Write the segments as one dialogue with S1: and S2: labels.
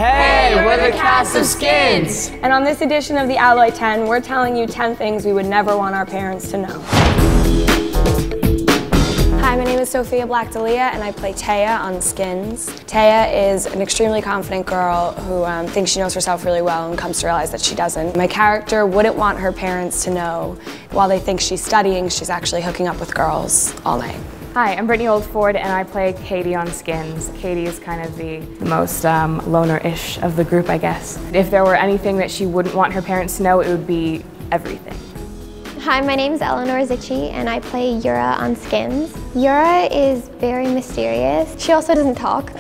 S1: Hey, we're the cast of Skins!
S2: And on this edition of the Alloy 10, we're telling you 10 things we would never want our parents to know. Hi, my name is Sophia Black-Dalia, and I play Taya on Skins. Taya is an extremely confident girl who thinks she knows herself really well and comes to realize that she doesn't. My character wouldn't want her parents to know, while they think she's studying, she's actually hooking up with girls all night.
S3: Hi, I'm Brittany Oldford, and I play Katie on Skins. Katie is kind of the most loner-ish of the group, I guess. If there were anything that she wouldn't want her parents to know, it would be everything.
S4: Hi, my name is Eleanor Zicci, and I play Yura on Skins. Yura is very mysterious. She also doesn't talk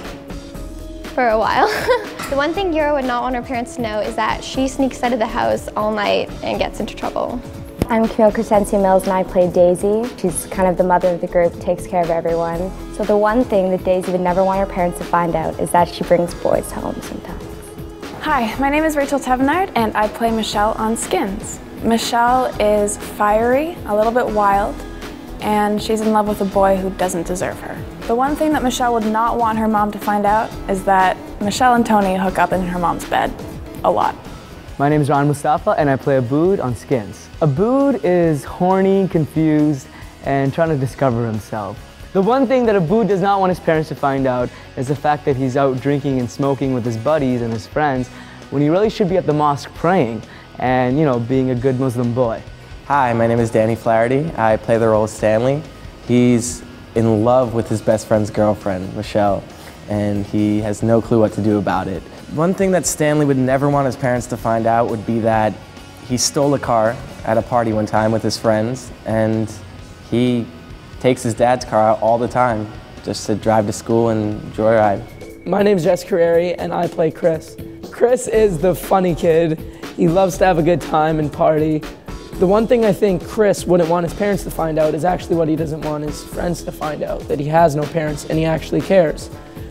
S4: for a while. The one thing Yura would not want her parents to know is that she sneaks out of the house all night and gets into trouble.
S5: I'm Camille Crescencio Mills, and I play Daisy. She's kind of the mother of the group, takes care of everyone. So the one thing that Daisy would never want her parents to find out is that she brings boys home sometimes.
S3: Hi, my name is Rachel Tevenard, and I play Michelle on Skins. Michelle is fiery, a little bit wild, and she's in love with a boy who doesn't deserve her. The one thing that Michelle would not want her mom to find out is that Michelle and Tony hook up in her mom's bed a lot.
S1: My name is Ron Mustafa, and I play Abood on Skins. Abood is horny, confused, and trying to discover himself. The one thing that Abood does not want his parents to find out is the fact that he's out drinking and smoking with his buddies and his friends when he really should be at the mosque praying and, you know, being a good Muslim boy.
S6: Hi, my name is Danny Flaherty. I play the role of Stanley. He's in love with his best friend's girlfriend, Michelle, and he has no clue what to do about it. One thing that Stanley would never want his parents to find out would be that he stole a car at a party one time with his friends, and he takes his dad's car out all the time just to drive to school and joyride.
S7: My name's Jess Carreri, and I play Chris. Chris is the funny kid. He loves to have a good time and party. The one thing I think Chris wouldn't want his parents to find out is actually what he doesn't want his friends to find out, that he has no parents and he actually cares.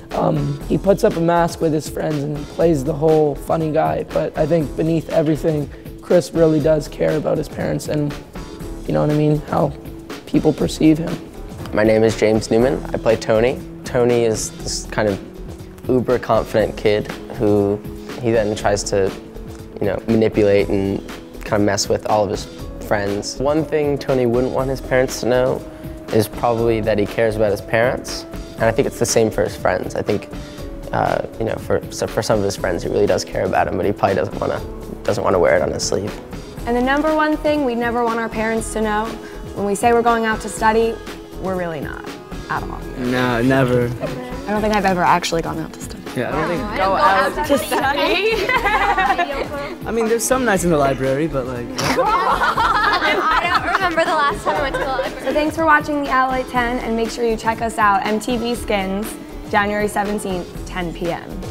S7: He puts up a mask with his friends and plays the whole funny guy, but I think beneath everything, Chris really does care about his parents and, you know what I mean, how people perceive him.
S8: My name is James Newman. I play Tony. Tony is this kind of uber confident kid who he then tries to, you know, manipulate and kind of mess with all of his friends. One thing Tony wouldn't want his parents to know is probably that he cares about his parents. And I think it's the same for his friends. I think, you know, for some of his friends, he really does care about him, but he probably doesn't want to wear it on his sleeve.
S2: And the number one thing we'd never want our parents to know, when we say we're going out to study, we're really not, at all.
S1: No, never.
S2: I don't think I've ever actually gone out to study.
S1: Yeah, I don't think.
S2: Go out to study?
S1: I mean, there's some nights in the library, but like.
S4: I don't remember the last time I went to the library.
S2: So thanks for watching the Alloy 10, and make sure you check us out, MTV Skins, January 17th, 10 p.m.